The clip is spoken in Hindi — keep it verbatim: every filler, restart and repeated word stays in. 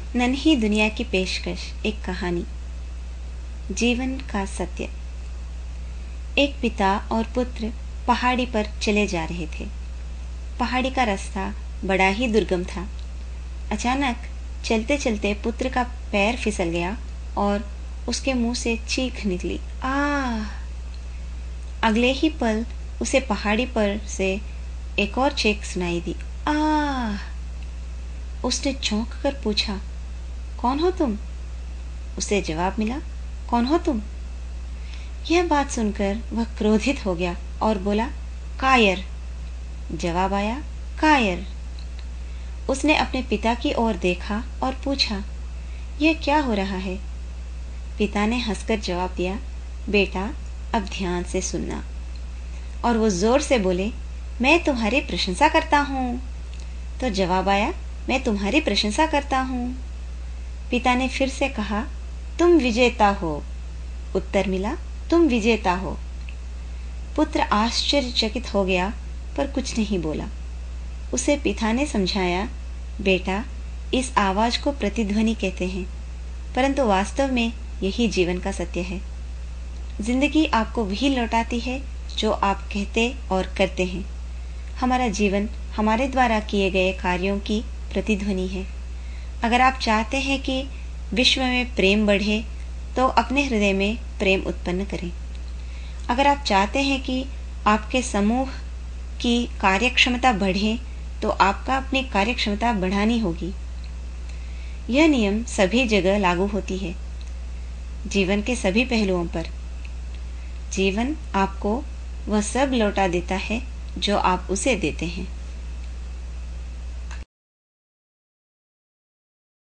नन्ही दुनिया की पेशकश, एक कहानी। जीवन का सत्य। एक पिता और पुत्र पहाड़ी पर चले जा रहे थे। पहाड़ी का रास्ता बड़ा ही दुर्गम था। अचानक चलते चलते पुत्र का पैर फिसल गया और उसके मुंह से चीख निकली, आह! अगले ही पल उसे पहाड़ी पर से एक और चीख सुनाई दी, आह! उसने चौंक कर पूछा, कौन हो तुम? उसे जवाब मिला, कौन हो तुम? यह बात सुनकर वह क्रोधित हो गया और बोला, कायर। जवाब आया, कायर। उसने अपने पिता की ओर देखा और पूछा, यह क्या हो रहा है? पिता ने हंसकर जवाब दिया, बेटा, अब ध्यान से सुनना। और वो जोर से बोले, मैं तुम्हारी प्रशंसा करता हूँ। तो जवाब आया, मैं तुम्हारी प्रशंसा करता हूँ। पिता ने फिर से कहा, तुम विजेता हो। उत्तर मिला, तुम विजेता हो। पुत्र आश्चर्यचकित हो गया पर कुछ नहीं बोला। उसे पिता ने समझाया, बेटा, इस आवाज को प्रतिध्वनि कहते हैं, परंतु वास्तव में यही जीवन का सत्य है। जिंदगी आपको वही लौटाती है जो आप कहते और करते हैं। हमारा जीवन हमारे द्वारा किए गए कार्यों की प्रतिध्वनि है। अगर आप चाहते हैं कि विश्व में प्रेम बढ़े तो अपने हृदय में प्रेम उत्पन्न करें। अगर आप चाहते हैं कि आपके समूह की कार्यक्षमता बढ़े तो आपका अपनी कार्यक्षमता बढ़ानी होगी। यह नियम सभी जगह लागू होती है, जीवन के सभी पहलुओं पर। जीवन आपको वह सब लौटा देता है जो आप उसे देते हैं।